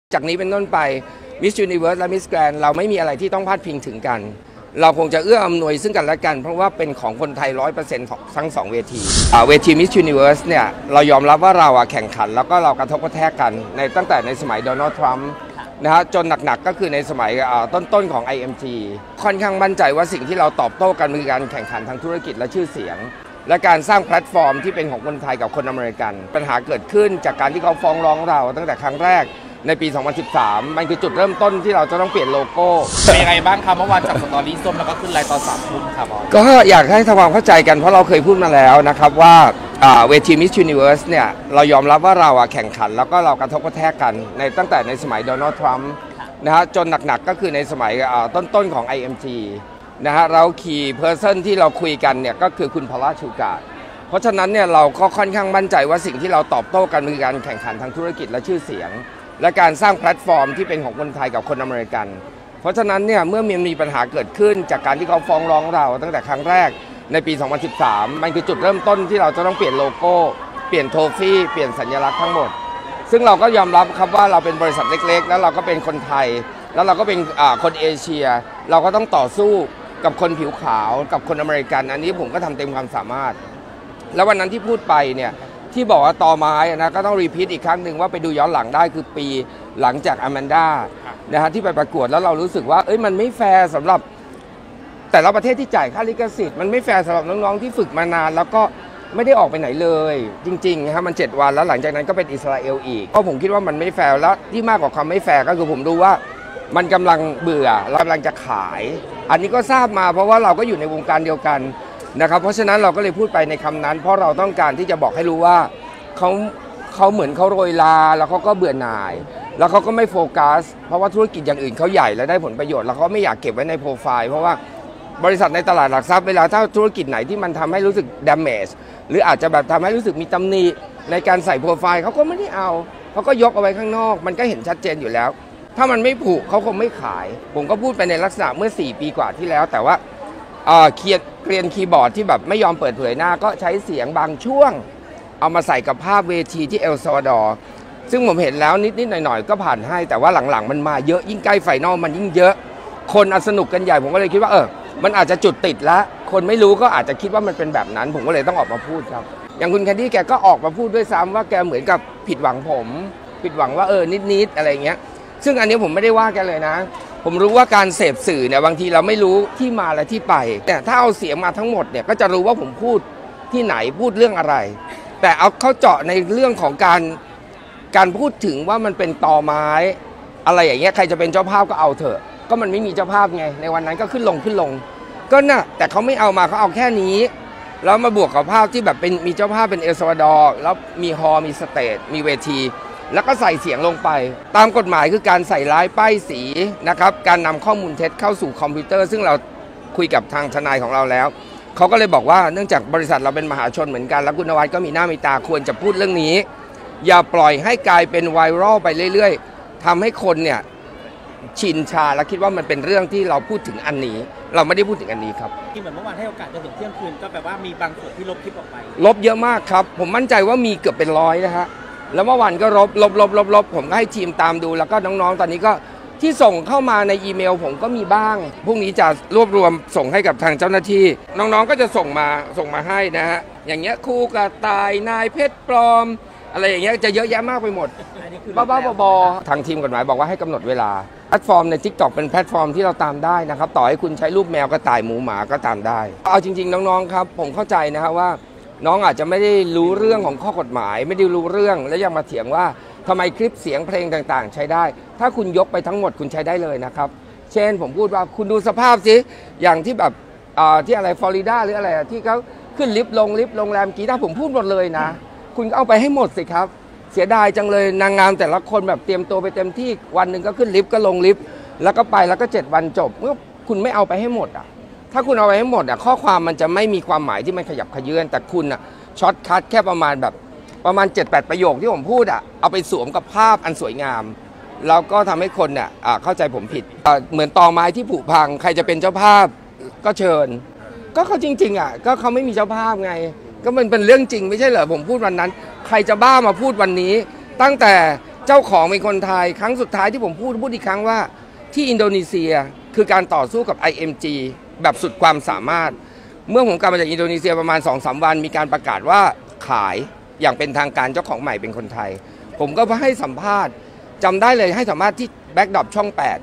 จากนี้เป็นต้นไป Miss Universe และ Miss Grand เราไม่มีอะไรที่ต้องพาดพิงถึงกันเราคงจะเอื้ออำนวยซึ่งกันและกันเพราะว่าเป็นของคนไทย 100% ของทั้ง2เวทีเวที Miss Universe เนี่ยเรายอมรับว่าเราแข่งขันแล้วก็เรากระทบกระแทกกันในตั้งแต่ในสมัยโดนัลด์ทรัมป์นะฮะจนหนักๆก็คือในสมัยต้นของ IMG ค่อนข้างมั่นใจว่าสิ่งที่เราตอบโต้กันคือการแข่งขันทางธุรกิจและชื่อเสียงและการสร้างแพลตฟอร์มที่เป็นของคนไทยกับคนอเมริกันปัญหาเกิดขึ้นจากการที่เขาฟ้องร้องเราตั้งแต่ครั้งแรกในปี 2013 มันคือจุดเริ่มต้นที่เราจะต้องเปลี่ยนโลโก้เป็นยังไงบ้างครับเมื่อวานจากสตอรี่ส้มแล้วก็ขึ้นไลน์ตอน3 ทุ่มครับก็อยากให้ทำความเข้าใจกันเพราะเราเคยพูดมาแล้วนะครับว่าเวที Miss Universe เนี่ยเรายอมรับว่าเราแข่งขันแล้วก็เรากระทบกระแทกกันในตั้งแต่ในสมัยโดนัลด์ทรัมป์นะฮะจนหนักๆก็คือในสมัยต้นของ IMG นะฮะเราคีย์เพอร์เซนที่เราคุยกันเนี่ยก็คือคุณพอลล่าชูการ์เพราะฉะนั้นเนี่ยเราก็ค่อนข้างมั่นใจว่าสิ่งที่เราตอบโต้กันคือการแข่งขันทางธุรกิจและชื่อเสียงและการสร้างแพลตฟอร์มที่เป็นของคนไทยกับคนอเมริกันเพราะฉะนั้นเนี่ยเมื่อมีปัญหาเกิดขึ้นจากการที่เขาฟ้องร้องเราตั้งแต่ครั้งแรกในปี 2013 มันคือจุดเริ่มต้นที่เราจะต้องเปลี่ยนโลโก้เปลี่ยนโทฟี่เปลี่ยนสัญลักษณ์ทั้งหมดซึ่งเราก็ยอมรับครับว่าเราเป็นบริษัทเล็กๆแล้วเราก็เป็นคนไทยแล้วเราก็เป็นคนเอเชียเราก็ต้องต่อสู้กับคนผิวขาวกับคนอเมริกันอันนี้ผมก็ทำเต็มความสามารถแล้ววันนั้นที่พูดไปเนี่ยที่บอกว่าตอไม้นะก็ต้องรีพีทอีกครั้งหนึ่งว่าไปดูย้อนหลังได้คือปีหลังจากอแมนด้านะฮะที่ไปประกวดแล้วเรารู้สึกว่ามันไม่แฟร์สำหรับแต่ละประเทศที่จ่ายค่าลิขสิทธิ์มันไม่แฟร์สำหรับน้องๆที่ฝึกมานานแล้วก็ไม่ได้ออกไปไหนเลยจริงๆนะครับมัน7 วันแล้วหลังจากนั้นก็เป็นอิสราเอลอีกเพราะผมคิดว่ามันไม่แฟร์แล้วที่มากกว่าความไม่แฟร์ก็คือผมดูว่ามันกำลังเบื่อเรากำลังจะขายอันนี้ก็ทราบมาเพราะว่าเราก็อยู่ในวงการเดียวกันนะครับเพราะฉะนั้นเราก็เลยพูดไปในคำนั้นเพราะเราต้องการที่จะบอกให้รู้ว่าเขาเหมือนเขาโรยลาแล้วเขาก็เบื่อหน่ายแล้วเขาก็ไม่โฟกัสเพราะว่าธุรกิจอย่างอื่นเขาใหญ่และได้ผลประโยชน์แล้วเขาไม่อยากเก็บไว้ในโปรไฟล์เพราะว่าบริษัทในตลาดหลักทรัพย์เวลาถ้าธุรกิจไหนที่มันทำให้รู้สึก damage หรืออาจจะแบบทำให้รู้สึกมีตำหนิในการใส่โปรไฟล์เขาก็ไม่ได้เอาเขาก็ยกเอาไว้ข้างนอกมันก็เห็นชัดเจนอยู่แล้วถ้ามันไม่ผูกเขาคงไม่ขายผมก็พูดไปในลักษณะเมื่อ4 ปีกว่าที่แล้วแต่ว่าเรียนคีย์บอร์ดที่แบบไม่ยอมเปิดเผยหน้าก็ใช้เสียงบางช่วงเอามาใส่กับภาพเวทีที่เอลซัลวาดอร์ซึ่งผมเห็นแล้วนิดๆหน่อยๆก็ผ่านให้แต่ว่าหลังๆมันมาเยอะยิ่งใกล้ไฟนอลมันยิ่งเยอะคนสนุกกันใหญ่ผมก็เลยคิดว่ามันอาจจะจุดติดแล้วคนไม่รู้ก็อาจจะคิดว่ามันเป็นแบบนั้นผมก็เลยต้องออกมาพูดครับอย่างคุณแคนดี้แกก็ออกมาพูดด้วยซ้ำว่าแกเหมือนกับผิดหวังผมผิดหวังว่านิดๆอะไรเงี้ยซึ่งอันนี้ผมไม่ได้ว่าแกเลยนะผมรู้ว่าการเสพสื่อเนี่ยบางทีเราไม่รู้ที่มาและที่ไปแต่ถ้าเอาเสียงมาทั้งหมดเนี่ยก็จะรู้ว่าผมพูดที่ไหนพูดเรื่องอะไรแต่เอาเข้าเจาะในเรื่องของการพูดถึงว่ามันเป็นตอไม้อะไรอย่างเงี้ยใครจะเป็นเจ้าภาพก็เอาเถอะก็มันไม่มีเจ้าภาพไงในวันนั้นก็ขึ้นลงก็น่ะแต่เขาไม่เอามาเขาเอาแค่นี้แล้วมาบวกกับภาพที่แบบเป็นมีเจ้าภาพเป็นเอลซัลวาดอร์แล้วมีฮอลล์มีสเตจมีเวทีแล้วก็ใส่เสียงลงไปตามกฎหมายคือการใส่ร้ายป้ายสีนะครับการนำข้อมูลเท็จเข้าสู่คอมพิวเตอร์ซึ่งเราคุยกับทางทนายของเราแล้วเขาก็เลยบอกว่าเนื่องจากบริษัทเราเป็นมหาชนเหมือนกันแล้วคุณนวัดก็มีหน้ามีตาควรจะพูดเรื่องนี้อย่าปล่อยให้กลายเป็นไวรัลไปเรื่อยๆทำให้คนเนี่ยชินชาและคิดว่ามันเป็นเรื่องที่เราพูดถึงอันนี้เราไม่ได้พูดถึงอันนี้ครับที่เหมือนเมื่อวานให้โอกาสจนถึงเที่ยงคืนก็แปลว่ามีบางส่วนที่ลบคลิปออกไปลบเยอะมากครับผมมั่นใจว่ามีเกือบเป็น100นะฮะแล้วเมื่อวานก็ลบผมก็ให้ทีมตามดูแล้วก็น้องๆตอนนี้ก็ที่ส่งเข้ามาในอีเมลผมก็มีบ้างพรุ่งนี้จะรวบรวมส่งให้กับทางเจ้าหน้าที่น้องๆก็จะส่งมาให้นะฮะอย่างเงี้ยครูกระต่ายนายเพชรปลอมอะไรอย่างเงี้ยจะเยอะแยะมากไปหมดบ้าๆบอๆทางทีมกฎหมายบอกว่าให้กำหนดเวลาแพลตฟอร์มใน TikTok เป็นแพลตฟอร์มที่เราตามได้นะครับต่อให้คุณใช้รูปแมวกระต่ายหมูหมาก็ตามได้เอาจริงๆน้องๆครับผมเข้าใจนะครับว่าน้องอาจจะไม่ได้รู้เรื่องของข้อกฎหมายไม่ได้รู้เรื่องแล้วยังมาเถียงว่าทำไมคลิปเสียงเพลงต่างๆใช้ได้ถ้าคุณยกไปทั้งหมดคุณใช้ได้เลยนะครับเช่นผมพูดว่าคุณดูสภาพสิอย่างที่แบบที่อะไรฟลอริดาหรืออะไรที่เขาขึ้นลิฟต์ลงลิฟต์โรงแรมกีตาร์ผมพูดหมดเลยนะคุณเอาไปให้หมดสิครับเสียดายจังเลยนางงามแต่ละคนแบบเตรียมตัวไปเต็มที่วันหนึ่งก็ขึ้นลิฟต์ก็ลงลิฟต์แล้วก็ไปแล้วก็7 วันจบเมื่อคุณไม่เอาไปให้หมดถ้าคุณเอาไปให้หมดข้อความมันจะไม่มีความหมายที่มันขยับเขยื้อนแต่คุณช็อตคัทแค่ประมาณ 7-8 ประโยคที่ผมพูดเอาไปสวมกับภาพอันสวยงามแล้วก็ทำให้คนเข้าใจผมผิดเหมือนตอไม้ที่ผุพังใครจะเป็นเจ้าภาพก็เชิญก็เขาจริงๆก็เขาไม่มีเจ้าภาพไงก็มันเป็นเรื่องจริงไม่ใช่เหรอผมพูดวันนั้นใครจะบ้ามาพูดวันนี้ตั้งแต่เจ้าของเป็นคนไทยครั้งสุดท้ายที่ผมพูดอีกครั้งว่าที่อินโดนีเซียคือการต่อสู้กับ IMG แบบสุดความสามารถเมื่อผมกลับมาจากอินโดนีเซียประมาณ 2-3 วันมีการประกาศว่าขายอย่างเป็นทางการเจ้าของใหม่เป็นคนไทยผมก็ให้สัมภาษณ์จำได้เลยให้สัมภาษณ์ที่แบ็กดรอปช่อง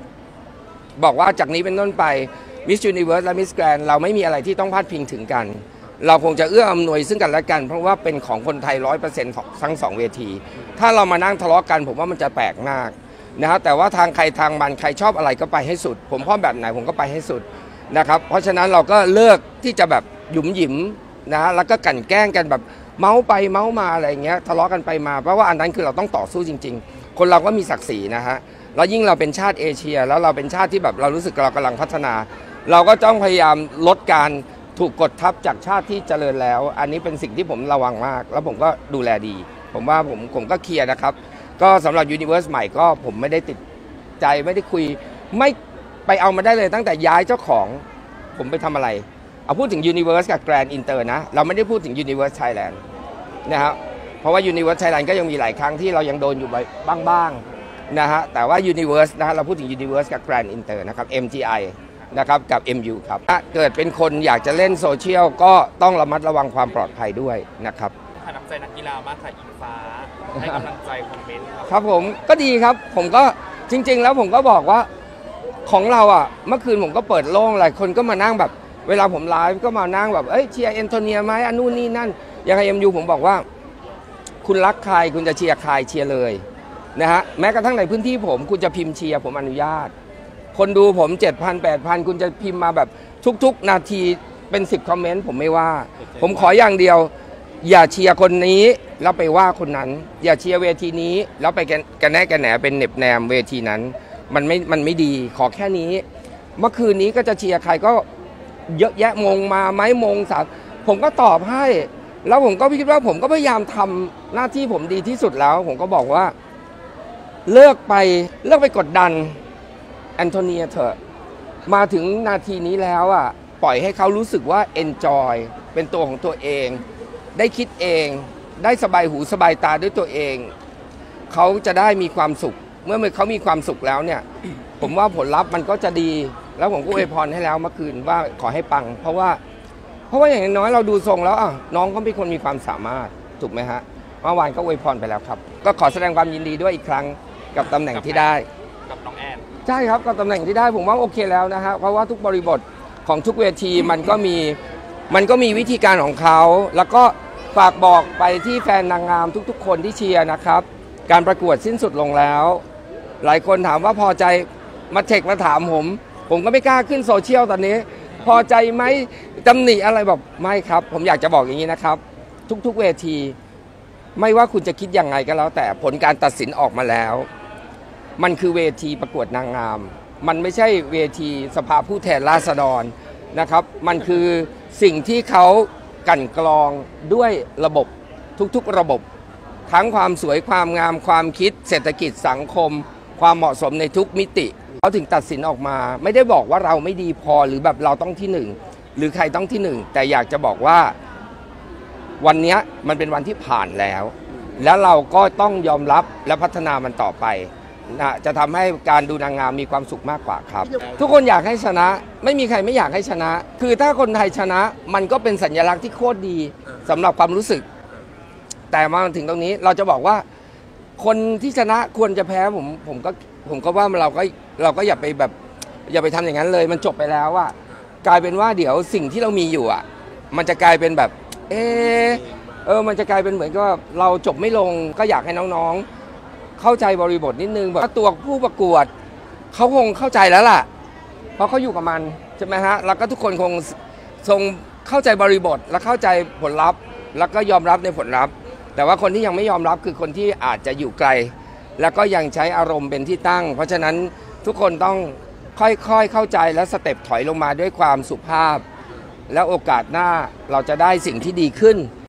8บอกว่าจากนี้เป็นต้นไป Miss Universe และ Miss Grand เราไม่มีอะไรที่ต้องพาดพิงถึงกันเราคงจะเอื้ออำนวยซึ่งกันและกันเพราะว่าเป็นของคนไทย 100% ทั้ง2เวทีถ้าเรามานั่งทะเลาะกันผมว่ามันจะแปลกมากนะครับแต่ว่าทางใครทางมันใครชอบอะไรก็ไปให้สุดผมชอบแบบไหนผมก็ไปให้สุดนะครับเพราะฉะนั้นเราก็เลิกที่จะแบบหยุมหยิมนะแล้วก็กั่นแกล้งกันแบบเมาไปเมามาอะไรเงี้ยทะเลาะกันไปมาเพราะว่าอันนั้นคือเราต้องต่อสู้จริงๆคนเราก็มีศักดิ์ศรีนะฮะแล้วยิ่งเราเป็นชาติเอเชียแล้วเราเป็นชาติที่แบบเรารู้สึกเรากำลังพัฒนาเราก็ต้องพยายามลดการถูกกดทับจากชาติที่เจริญแล้วอันนี้เป็นสิ่งที่ผมระวังมากแล้วผมก็ดูแลดีผมว่าผมก็เคลียร์นะครับก็สำหรับ Universe ใหม่ก็ผมไม่ได้ติดใจไม่ได้คุยไม่ไปเอามาได้เลยตั้งแต่ย้ายเจ้าของผมไปทำอะไรเอาพูดถึง Universe กับ Grand Inter นะเราไม่ได้พูดถึง Universe Thailand นะครับเพราะว่า Universe Thailand ก็ยังมีหลายครั้งที่เรายังโดนอยู่บ้างนะฮะแต่ว่า Universe นะฮะเราพูดถึง Universe กับ Grand Inter นะครับ MGI นะครับกับ MU ครับถ้าเกิดเป็นคนอยากจะเล่นโซเชียลก็ต้องระมัดระวังความปลอดภัยด้วยนะครับค่ะน้ำใจนักกีฬามากค่ะอิงฟ้าให้กำลังใจคอมเมนต์ครับผมก็ดีครับผมก็จริงๆแล้วผมก็บอกว่าของเราอ่ะเมื่อคืนผมก็เปิดโล่งหลายคนก็มานั่งแบบเวลาผมไลฟ์ก็มานั่งแบบเชียร์แอนโทเนียไหมอันนู้นนี่นั่นอย่าง MU ผมบอกว่าคุณรักใครคุณจะเชียร์ใครเชียร์เลยนะฮะแม้กระทั่งในพื้นที่ผมคุณจะพิมพ์เชียร์ผมอนุญาตคนดูผม 7,000 8,000 คุณจะพิมพ์มาแบบทุกๆนาทีเป็น10คอมเมนต์ผมไม่ว่าผมขออย่างเดียวอย่าเชียร์คนนี้แล้วไปว่าคนนั้นอย่าเชียร์เวทีนี้แล้วไปกันแน่กันแหนเป็นเน็บแนมเวทีนั้นมันไม่ดีขอแค่นี้เมื่อคืนนี้ก็จะเชียร์ใครก็เยอะแยะมงมาไหมมงสามผมก็ตอบให้แล้วผมก็คิดว่าผมก็พยายามทำหน้าที่ผมดีที่สุดแล้วผมก็บอกว่าเลิกไปกดดันแอนโทเนียเถอะมาถึงนาทีนี้แล้วอ่ะปล่อยให้เขารู้สึกว่า enjoy เป็นตัวของตัวเองได้คิดเองได้สบายหูสบายตาด้วยตัวเองเขาจะได้มีความสุขเมื่อเขามีความสุขแล้วเนี่ย ผมว่าผลลัพธ์มันก็จะดีแล้วผมก็อวยพรให้แล้วเมื่อคืนว่าขอให้ปังเพราะว่าอย่างน้อยเราดูทรงแล้วน้องก็เป็นคนมีความสามารถถูกไหมฮะเมื่อวานก็อวยพรไปแล้วครับก็ขอแสดงความยินดีด้วยอีกครั้งกับตำแหน่งที่ได้กับน้องแอนใช่ครับกับตำแหน่งที่ได้ผมว่าโอเคแล้วนะฮะเพราะว่าทุกบริบทของทุกเวทีมันก็มีวิธีการของเขาแล้วก็ฝากบอกไปที่แฟนนางงามทุกๆคนที่เชียร์นะครับการประกวดสิ้นสุดลงแล้วหลายคนถามว่าพอใจมาถามผมก็ไม่กล้าขึ้นโซเชียลตอนนี้พอใจไหมตำหนิอะไรบอกไม่ครับผมอยากจะบอกอย่างนี้นะครับทุกๆเวทีไม่ว่าคุณจะคิดยังไงก็แล้วแต่ผลการตัดสินออกมาแล้วมันคือเวทีประกวดนางงามมันไม่ใช่เวทีสภาผู้แทนราษฎรนะครับมันคือสิ่งที่เขากั่นกรองด้วยระบบทุกๆระบบทั้งความสวยความงามความคิดเศรษฐกิจสังคมความเหมาะสมในทุกมิติเขาถึงตัดสินออกมาไม่ได้บอกว่าเราไม่ดีพอหรือแบบเราต้องที่หนึ่งหรือใครต้องที่หนึ่งแต่อยากจะบอกว่าวันนี้มันเป็นวันที่ผ่านแล้วเราก็ต้องยอมรับและพัฒนามันต่อไปนะจะทำให้การดูนางงามมีความสุขมากกว่าครับทุกคนอยากให้ชนะไม่มีใครไม่อยากให้ชนะคือถ้าคนไทยชนะมันก็เป็นสัญลักษณ์ที่โคตรดีสำหรับความรู้สึกแต่มาถึงตรงนี้เราจะบอกว่าคนที่ชนะควรจะแพ้ผมก็ว่าเราก็อย่าไปทำอย่างนั้นเลยมันจบไปแล้วว่ากลายเป็นว่าเดี๋ยวสิ่งที่เรามีอยู่มันจะกลายเป็นแบบมันจะกลายเป็นเหมือนกับเราจบไม่ลงก็อยากให้น้องๆเข้าใจบริบทนิดนึงแบบตัวผู้ประกวดเขาคงเข้าใจแล้วล่ะเพราะเขาอยู่กับมันใช่ไหมฮะแล้วก็ทุกคนคงทรงเข้าใจบริบทและเข้าใจผลลัพธ์แล้วก็ยอมรับในผลลัพธ์แต่ว่าคนที่ยังไม่ยอมรับคือคนที่อาจจะอยู่ไกลแล้วก็ยังใช้อารมณ์เป็นที่ตั้งเพราะฉะนั้นทุกคนต้องค่อยๆเข้าใจและสเต็ปถอยลงมาด้วยความสุภาพแล้วโอกาสหน้าเราจะได้สิ่งที่ดีขึ้น